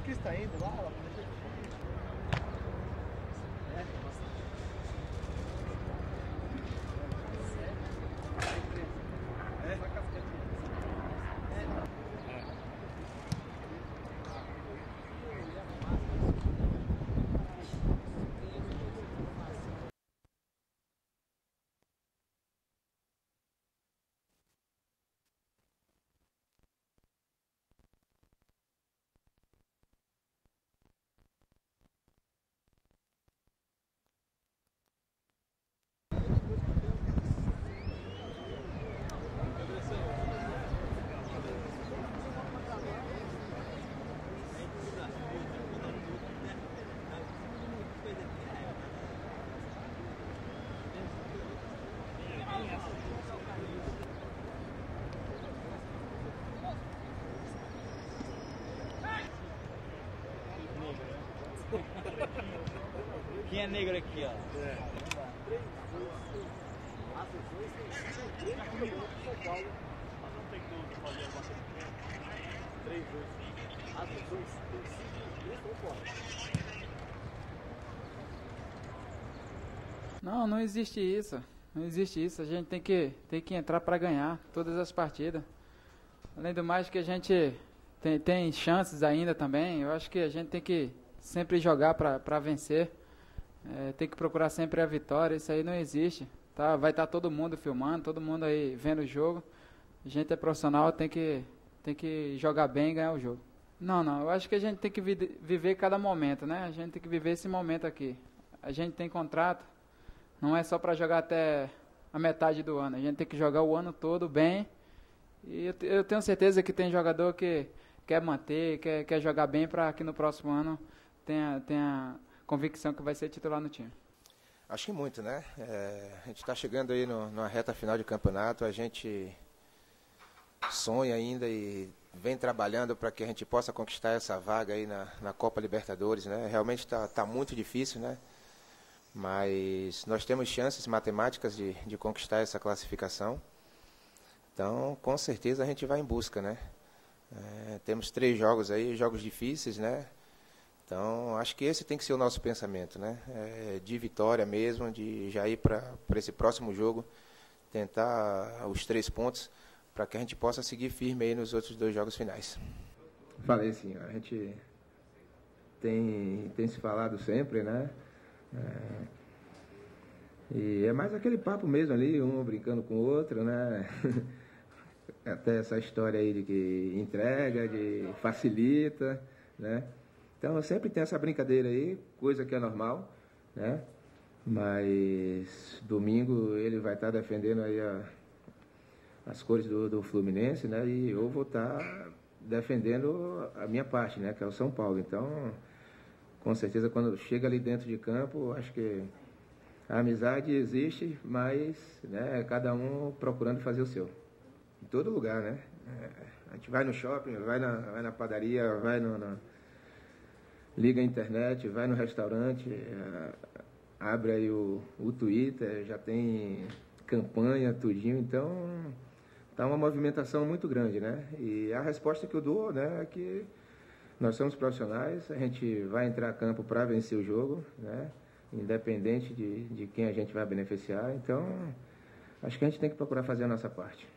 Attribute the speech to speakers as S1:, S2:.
S1: que está indo lá?
S2: Quem é negro aqui, ó?
S3: Não, não existe isso. Não existe isso. A gente tem que entrar para ganhar todas as partidas. Além do mais que a gente tem chances ainda também. Eu acho que a gente tem que sempre jogar para vencer. Tem que procurar sempre a vitória. Isso aí não existe. Tá? Vai estar todo mundo filmando, todo mundo aí vendo o jogo. A gente é profissional, tem que jogar bem e ganhar o jogo. Não. Eu acho que a gente tem que viver cada momento, né? A gente tem que viver esse momento aqui. A gente tem contrato. Não é só para jogar até a metade do ano. A gente tem que jogar o ano todo bem. E eu tenho certeza que tem jogador que quer manter, quer jogar bem para que no próximo ano tenha convicção que vai ser titular no time.
S4: Acho que muito, né? A gente está chegando aí numa reta final de campeonato. A gente sonha ainda e vem trabalhando para que a gente possa conquistar essa vaga aí na Copa Libertadores, né? Realmente está muito difícil, né? Mas nós temos chances matemáticas de conquistar essa classificação. Então, com certeza a gente vai em busca, né? Temos 3 jogos aí, jogos difíceis, né? Então, acho que esse tem que ser o nosso pensamento, né? De vitória mesmo, de já ir para esse próximo jogo, tentar os 3 pontos, para que a gente possa seguir firme aí nos outros 2 jogos finais.
S5: Falei assim, a gente tem se falado sempre, né? E é mais aquele papo mesmo ali, um brincando com o outro, né? Até essa história aí de que entrega, de facilita, né? Então sempre tem essa brincadeira aí, coisa que é normal, né? Mas domingo ele vai estar defendendo aí as cores do Fluminense, né? E eu vou estar defendendo a minha parte, né? Que é o São Paulo. Então, com certeza, quando chega ali dentro de campo, acho que a amizade existe, mas né, cada um procurando fazer o seu. Em todo lugar, né? A gente vai no shopping, vai na padaria, vai liga a internet, vai no restaurante, abre aí o Twitter, já tem campanha, tudinho. Então, tá uma movimentação muito grande, né? E a resposta que eu dou, né, é que nós somos profissionais, a gente vai entrar a campo para vencer o jogo, né? Independente de quem a gente vai beneficiar. Então, acho que a gente tem que procurar fazer a nossa parte.